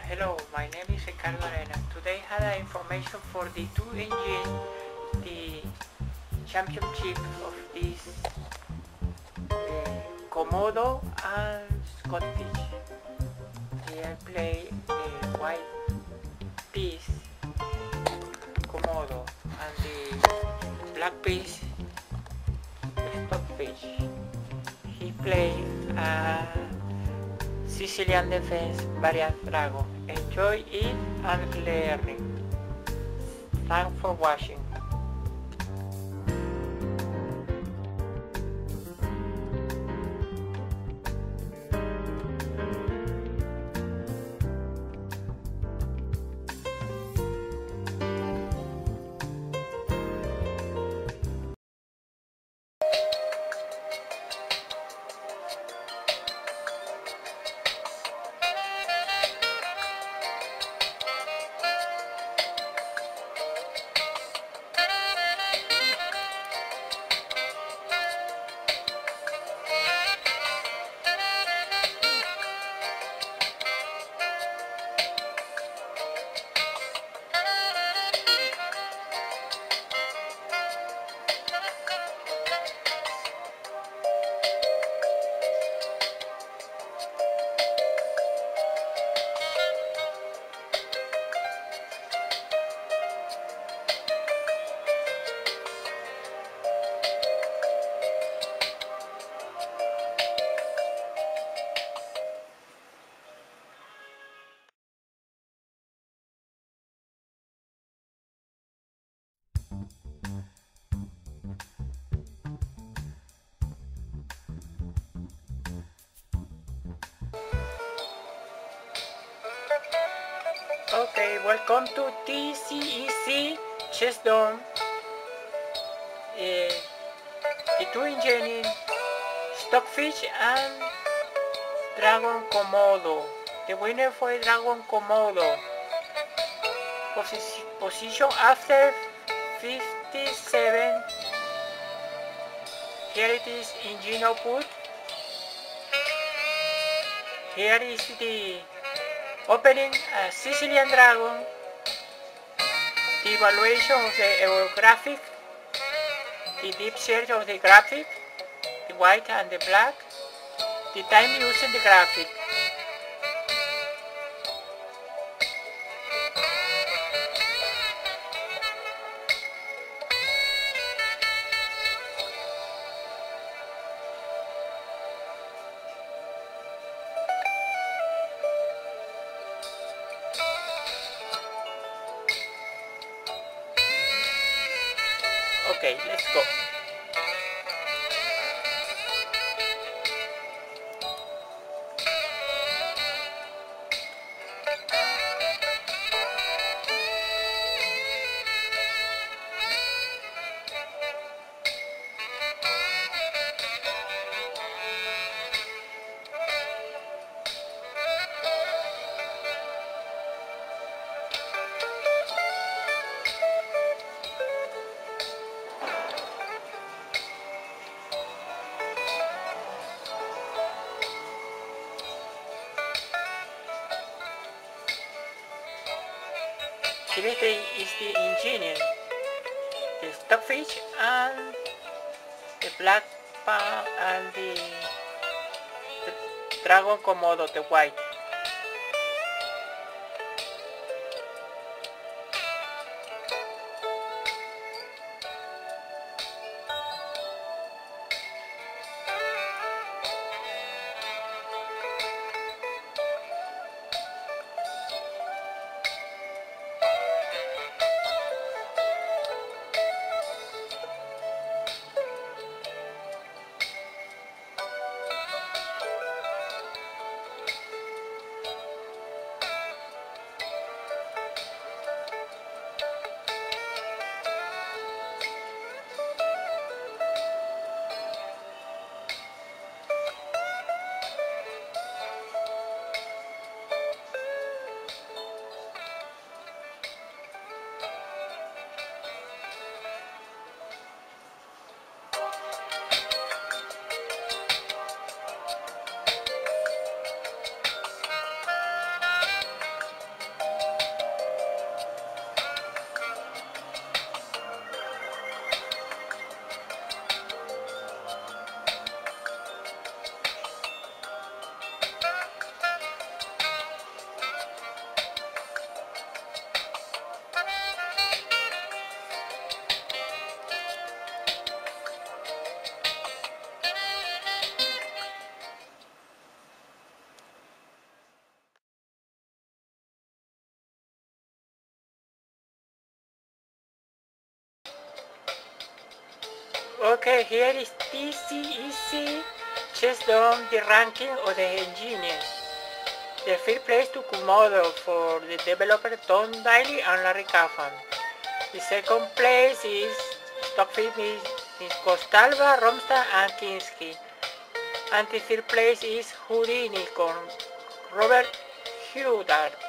Hello, my name is Ricardo Arena. Today I had information for the two engine, the championship of this Komodo and Scottish. Here I play the white piece Komodo and the black piece Stockfish. He played a Sicilian Defense variant Dragon. Enjoy it and learning. Thanks for watching. Okay, welcome to TCEC Chess Dome. The two engine Stockfish and Dragon Komodo. The winner for Dragon Komodo. Position after 57. Here it is engine output. Here is the opening Sicilian Dragon, the evaluation of the graphic, the deep search of the graphic, the white and the black, the time using the graphic. Okay, let's go. Here is the engine, the Stockfish and the black pan and the Dragon Komodo, the white. Okay, here is TCEC chess down the ranking of the engineers. The first place to Kumodo for the developer Tom Daly and Larry Kaufman. The second place is Stockfish is Costalba, Romstad and Kinski. And the third place is Houdini con Robert Hudard.